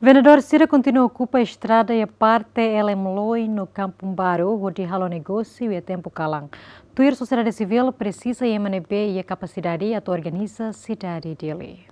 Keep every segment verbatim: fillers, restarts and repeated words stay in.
Vendedor Cira continua a ocupar a estrada e a parte Elemloi no Campo Mbaro, onde halo negócio e a tempo calang. Tuir sociedade civil precisa e M N B e a capacidade a organiza a cidade dele.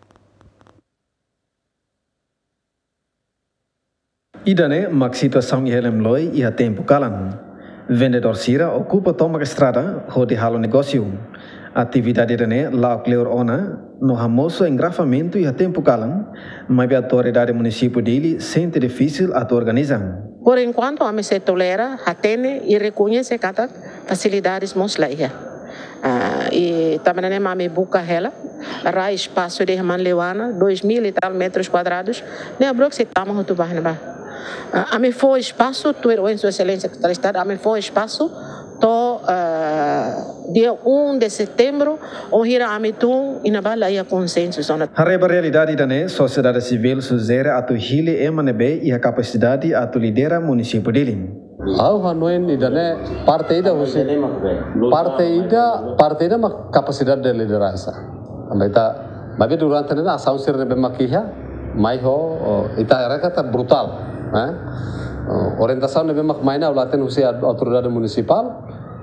Idane mak situação e Elemloi e a tempo calang. Vendedor Cira ocupa toma a estrada, onde halo negócio. Atividade dane lá clear ona no ramoso engravamento e a tempo calam, mas a autoridade município dele sente difícil a organizar. Por enquanto, a se tolera, atende e reconhece cada facilidades moslaiha. Uh, e também a me busca ela, lá espaço de Irmã Leuana, dois mil e tal metros quadrados, nem a bloco se tama o tubarão ba. A me foi espaço, tu em sua excelência que está a me foi espaço. To uh, dia um de setembro, o hira amitum inabala ia consenso zona. A realidade da né, sociedade civil sugere a tu hile M N B e a capacidade a tu lidera município dele. Au hanoen idane parte ida usi parte ida parte ida mak capacidade de liderança. Ameta bagi durante nena asaun sir de makiha mai ho ita era kata brutal, eh? Orientação nebe mak maina ulaten usi autoridade municipal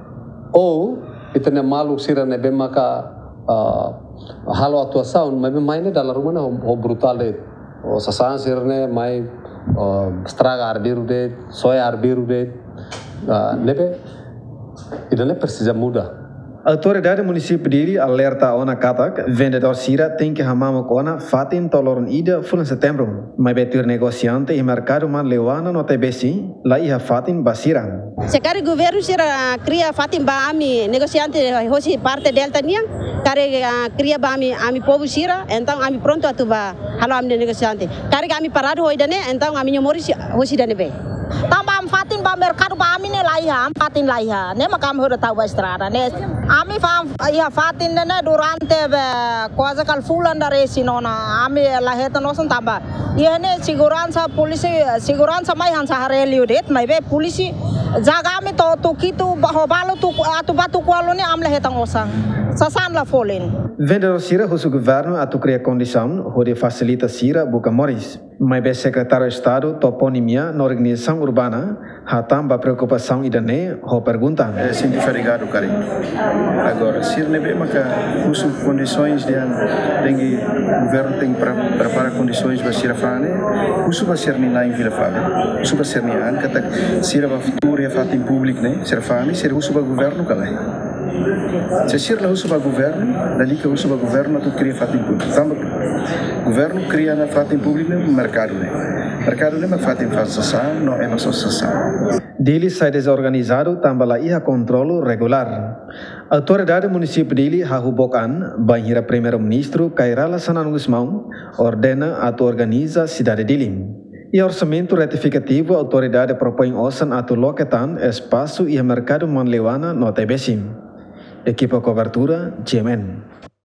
ou itene malu sira nebe maka halo atuação nebe maina dalam rumah ho brutal de o sasan sirne mai estraga arbiru de soya arbiru de nebe idane precisa mudar. A autoridade município dele alerta a ona katak, vendedor Cira tem que ramar com ona fatin tolorun ida fulan setembro, mas betur negociante e mercado man leuana no T B C, lá ia fatin basira. Sekarang governo Cira cria fatin ba ami negociante hoje parte delta niang, kare cria ba ami ami povo Cira, então ami pronto atu ba halo ami negociante. Kare ami parado hoje dane, então ami nyomori hoje dane be. Tambah fatin ba mercado ba ami ne laiha, fatin laiha, ne makam hora tahu ba estrada, ne ami fam ia fatin ne durante quase calfulan dari sinona, ami laheta nosan tambah. Ia ne segurança polisi segurança mai han sahare liudet, mai be polisi jaga ami to to kitu bahobalo tu atu batu kualo ne am laheta osang. Sasan la folin. Vendedor Cira o governo a tu cria condição onde facilita Cira buca moris. Mas o secretário de Estado toponimia na organização urbana ha tamba preocupação idane ho pergunta. É sempre fatigado, carinho. Agora, Cira nebe maka uso condições de tem o governo tem para preparar condições para Cira fane, uso para ser lá em Vila Flávia, uso para ser nian kata Cira va futuro e fato em público né, Cira fane, Cira uso para governo calai. Se Cira uso para governo, dali que uso para governo tu cria fato em público. Tamba governo cria na fato em público no mercado né. Mercado né mas fato em fasação, não é nossa associação. Dele sai desorganizado, tamba lá ia controlo regular. Autoridade município dele ha hubokan, banhira primeiro-ministro Kairala Sanan Gusmão, ordena a tu organiza cidade dele. E orçamento retificativo, a autoridade propõe osan a tu loketan espaço e mercado manleuana no T B C. Equipa cobertura G M N.